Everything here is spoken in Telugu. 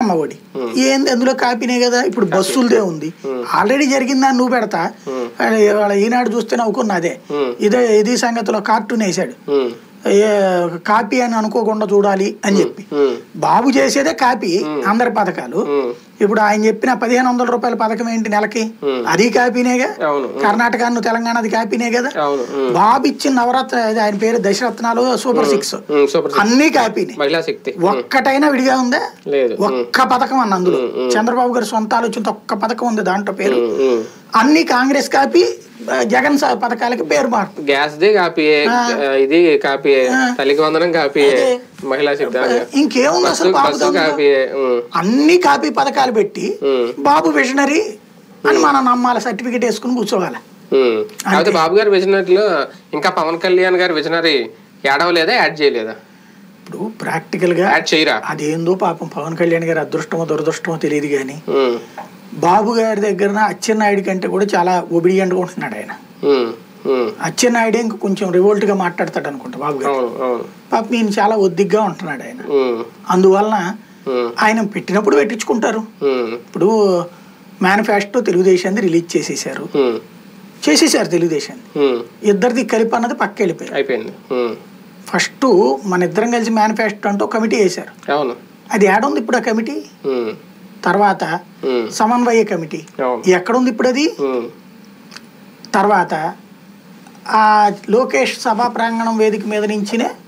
అమ్మఒడి ఏంది అందులో కాపీనే కదా. ఇప్పుడు బస్సులదే ఉంది, ఆల్రెడీ జరిగిందని నువ్వు పెడతా. వాళ్ళ ఈనాడు చూస్తే నవ్వుకున్నదే ఇది సంగతిలో కార్టూన్ వేసాడు, కాపీ అని అనుకోకుండా చూడాలి అని చెప్పి. బాబు చేసేదే కాపీ అందరి పథకాలు. ఇప్పుడు ఆయన చెప్పిన 1500 రూపాయల పథకం ఏంటి నెలకి, అది కాపీనేగా. కర్ణాటక తెలంగాణది కాపీనే కదా. బాబు ఇచ్చిన నవరత్న ఆయన పేరు దశరత్నాలు, సూపర్ 6 అన్ని కాపీనే. ఒక్కటైనా విడిగా ఉందా? ఒక్క పథకం అన్న అందులో చంద్రబాబు గారి సొంత ఆలోచనతో ఒక్క పథకం ఉంది దాంట్లో పేరు. అన్ని కాంగ్రెస్ కాపీ, జగన్ పథకాలకి పేరు మార్పు. గ్యాస్ ది కాపీయే, ఇది కాపీయే, తల్లికి వందనం కాపీయే, మహిళా శక్తి ఇంకేముంది అసలు బాబు కాపీయే. అన్ని కాపీ పథకాలు పెట్టి బాబు విజనరీ అని మనం నమ్మాలి, సర్టిఫికేట్ వేసుకుని కూర్చోవాలి. కాకపోతే బాబు గారి విజనరీలో ఇంకా పవన్ కళ్యాణ్ గారి విజనరీ ఏడవలేదా, యాడ్ చేయలేదా? ఇప్పుడు ప్రాక్టికల్ గా యాడ్ చేయరా? అదేందో పాపం పవన్ కళ్యాణ్ గారి అదృష్టమో దురదృష్టమో తెలియదు కానీ బాబు గారి దగ్గర అచ్చెన్నాయుడు కంటే కూడా చాలా ఒబిడియంట్ గా ఉంటున్నాడు ఆయన. అచ్చెన్నాయుడు ఇంకా కొంచెం రివోల్ట్ గా మాట్లాడతాడు అనుకుంటా బాబు గారు. పాపం ఈయన చాలా ఒద్దిగ్గా ఉంటున్నాడు ఆయన. అందువలన ఆయన పెట్టినప్పుడు పెట్టించుకుంటారు. ఇప్పుడు మేనిఫెస్టో తెలుగుదేశాన్ని రిలీజ్ చేసేసారు తెలుగుదేశాన్ని. ఇద్దరిది కలిపి అన్నది పక్క వెళ్ళిపోయింది. ఫస్ట్ మన ఇద్దరం కలిసి మేనిఫెస్టో అంటూ కమిటీ వేశారు, అది ఏడుంది ఇప్పుడు ఆ కమిటీ? తర్వాత సమన్వయ కమిటీ ఎక్కడుంది ఇప్పుడు అది? తర్వాత ఆ లోకేష్ సభా ప్రాంగణం వేదిక మీద నుంచినే